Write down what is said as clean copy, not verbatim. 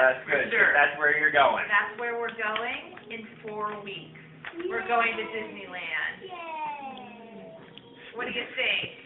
That's good. Sure. That's where you're going. That's where we're going in 4 weeks. We're going to Disneyland. Yay! What do you think?